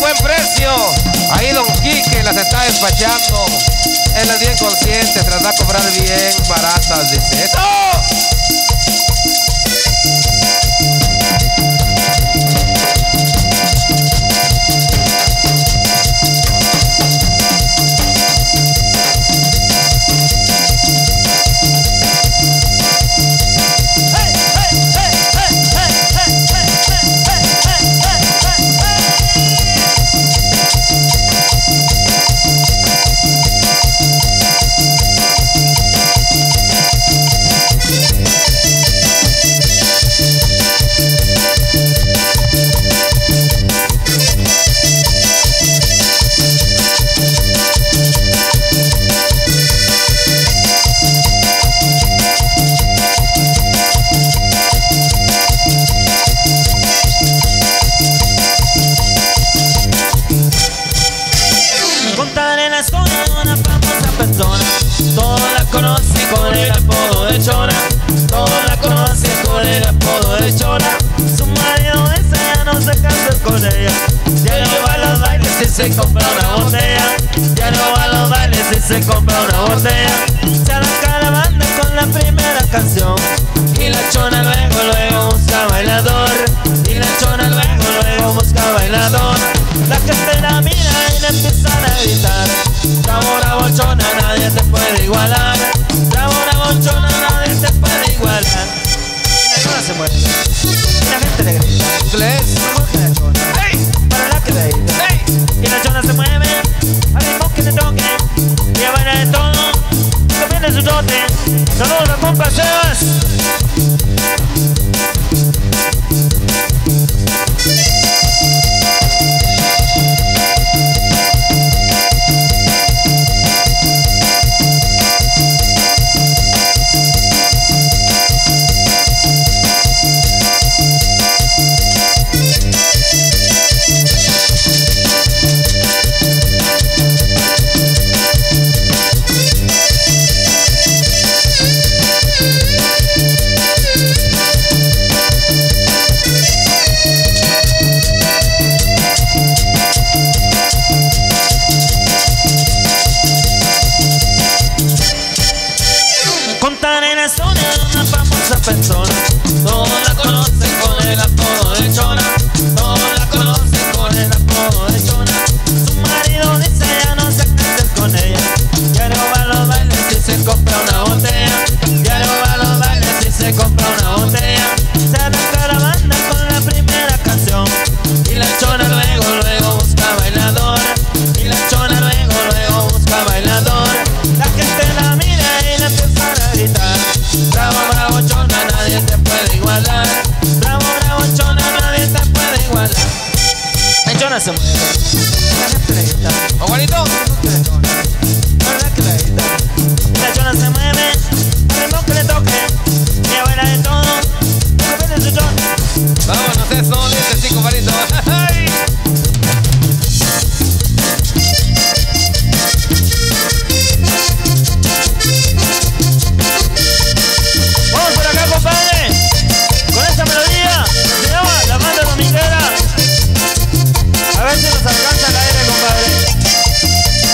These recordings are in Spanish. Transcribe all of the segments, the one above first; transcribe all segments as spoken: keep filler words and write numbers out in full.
buen precio. Ahí Don Quique las está despachando. Él es bien consciente, se las va a cobrar bien baratas, dice. ¡Eso! Todos la conocen con el apodo de Chona. Todos la conocen con el apodo de Chona. Su marido desea no se casar con ella. Ya no va a los bailes si se compra una botella. Ya no va a los bailes si se compra una botella. Se arranca la banda con la primera canción. Y la Chona luego, luego busca bailador. Y la Chona luego, luego busca bailador. La gente la mira y le empiezan a gritar: bravo, bravo, Chona, nadie te puede igualar. Bravo, bravo, Chona, nadie te puede igualar. Y la Chona se mueve y la gente le grita: inglés, ¿cómo que la Chona? ¡Hey! Para la que le grita. ¡Hey! Y la Chona se mueve al ritmo que le toque. Y baila de todo, que viene su dote. Saludos a compa Sebas. Persona. Todos la conocen con el apodo de Chona. Todos la conocen con el apodo de Chona. Su marido dice ya no se case con ella. Ya no va a los bailes si se compra una botella. Ya no va a los bailes si se compra una botella. Se arranca la banda con la primera canción. Y la Chona luego, luego busca bailador. Y la Chona luego, luego busca bailador. La gente la mira y la empieza a gritar: bravo, bravo, Chona, nadie te puede igualar. Bravo, bravo, Chona, nadie te puede igualar. La Chona se mueve, la gente le grita: ¿O Juanito? ¿Verdad que le grita? La Chona se mueve al ritmo que le toque. Y baila de todo, que viene su Chona. Vámonos, eso, dice sí, compadrito. Vamos por acá, compadre, con esta melodía que se llama La Banda Dominguera. A ver si nos alcanza el aire, compadre.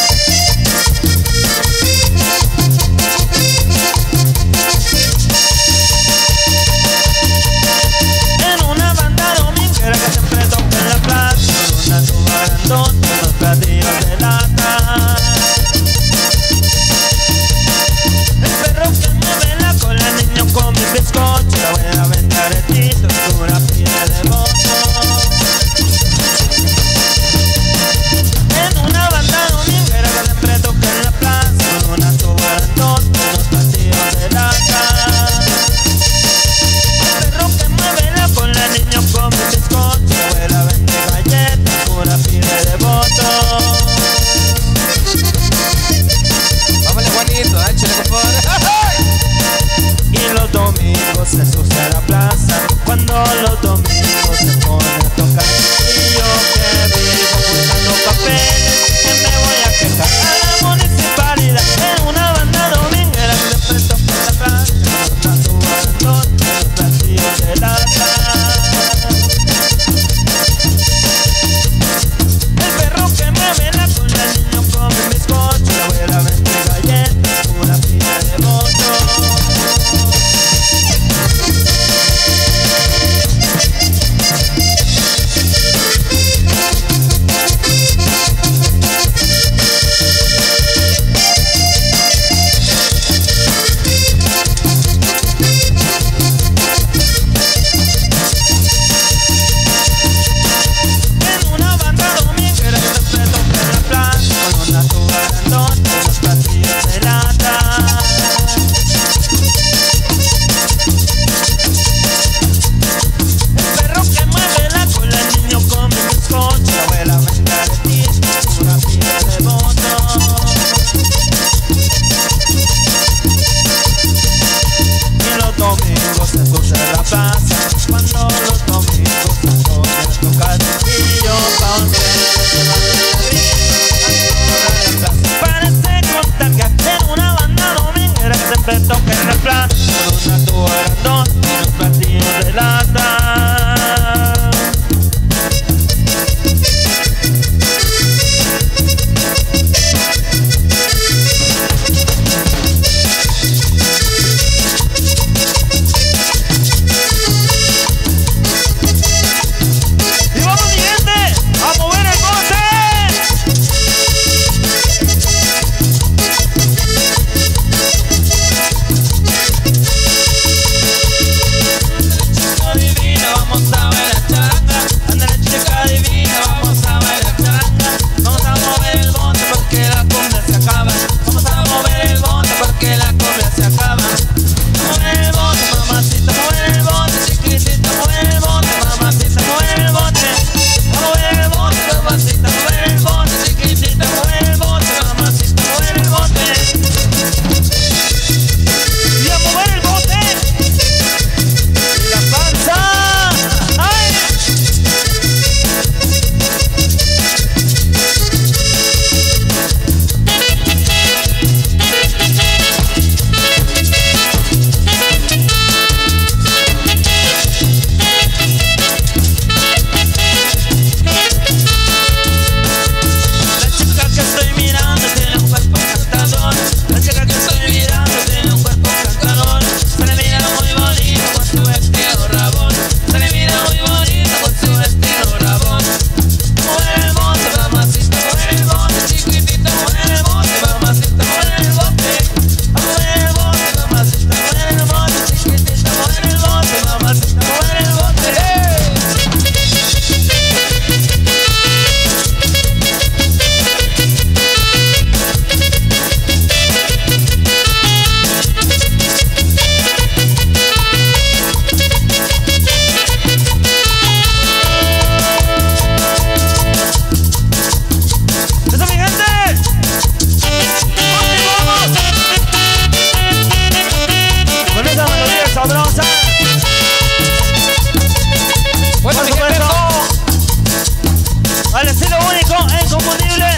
al estilo único e inconfundible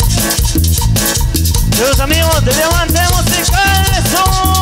de los amigos de Diamante Musical. ¡Eso!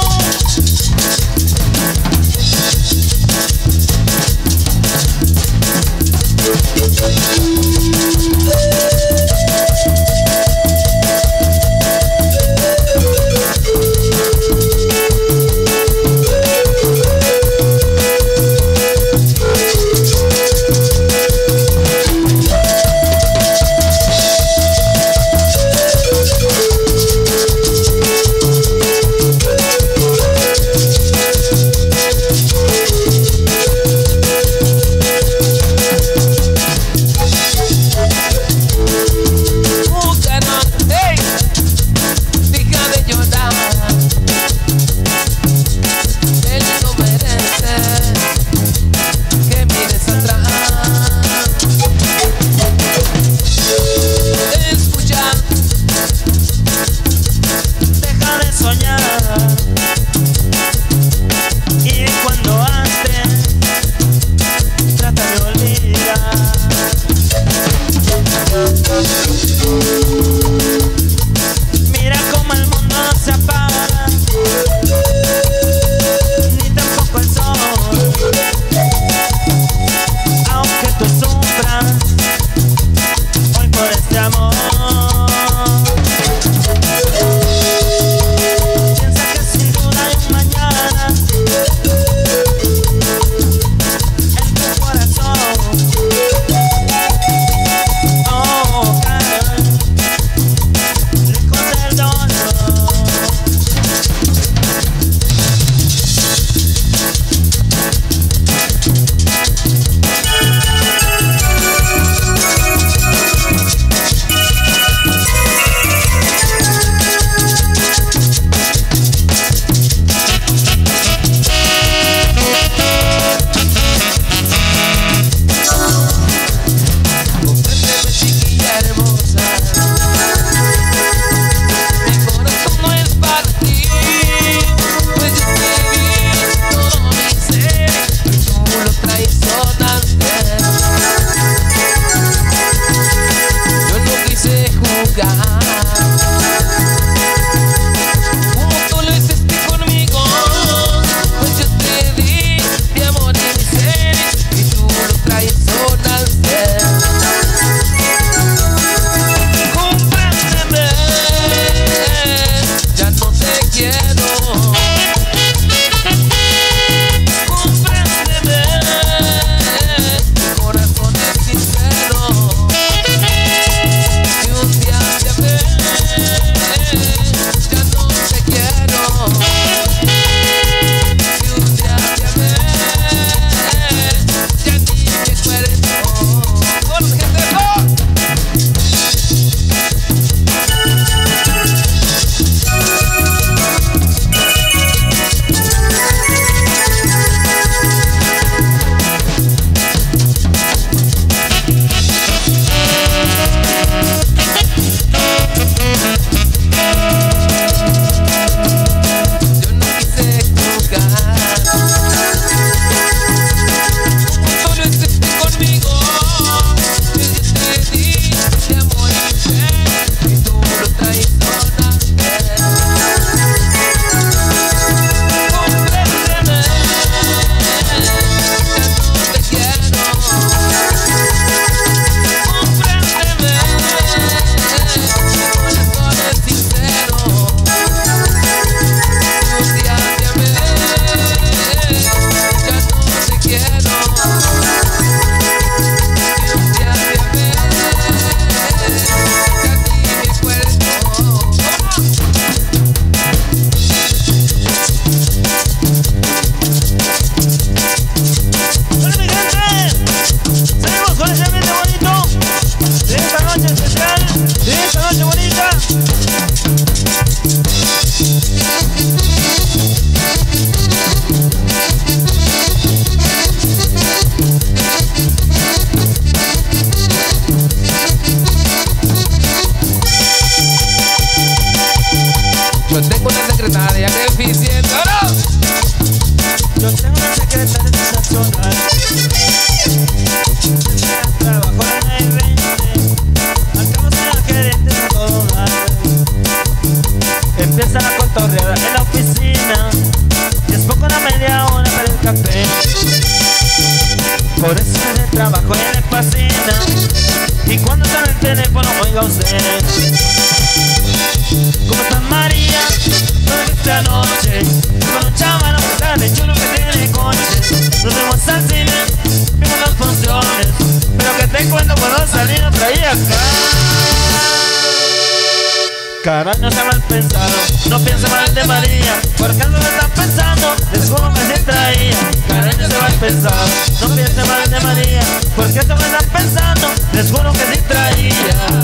el teléfono, oiga usted. ¿Cómo estás, María? ¿Dónde viste anoche? Con un chaval que sale chulo que tiene coche. Nos vemos al cine, vimos las funciones, pero que te cuento cuando salí no traía acá. Caray, no sea mal pensado, no piense mal de María, porque no lo están pensando, les juro que se traía. Caray, no sea mal pensado, no piense mal de María, porque eso me están pensando, les juro que sí traía.